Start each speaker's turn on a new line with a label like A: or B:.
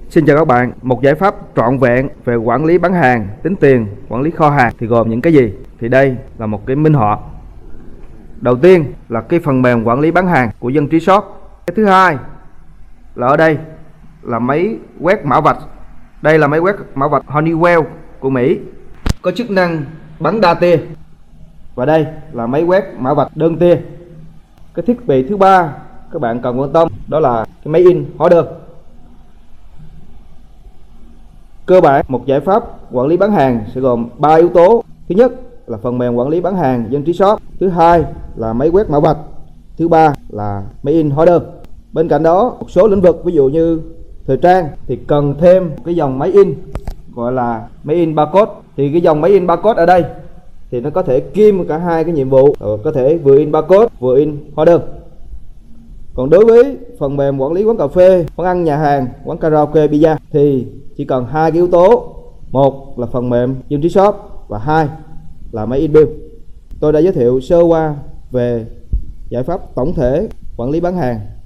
A: Xin chào các bạn, một giải pháp trọn vẹn về quản lý bán hàng, tính tiền, quản lý kho hàng thì gồm những cái gì? Thì đây là một cái minh họa. Đầu tiên là cái phần mềm quản lý bán hàng của Dân Trí Shop. Cái thứ hai là ở đây là máy quét mã vạch. Đây là máy quét mã vạch Honeywell của Mỹ, có chức năng bắn đa tia. Và đây là máy quét mã vạch đơn tia. Cái thiết bị thứ ba các bạn cần quan tâm đó là cái máy in hóa đơn. Cơ bản một giải pháp quản lý bán hàng sẽ gồm 3 yếu tố. Thứ nhất là phần mềm quản lý bán hàng Dân Trí Shop, thứ hai là máy quét mã vạch, thứ ba là máy in hóa đơn. Bên cạnh đó, một số lĩnh vực ví dụ như thời trang thì cần thêm cái dòng máy in gọi là máy in barcode. Thì cái dòng máy in barcode ở đây thì nó có thể kiêm cả hai cái nhiệm vụ, có thể vừa in barcode vừa in hóa đơn. Còn đối với phần mềm quản lý quán cà phê, quán ăn nhà hàng, quán karaoke, pizza thì chỉ cần hai cái yếu tố, một là phần mềm Dân Trí Shop và hai là máy in bill. Tôi đã giới thiệu sơ qua về giải pháp tổng thể quản lý bán hàng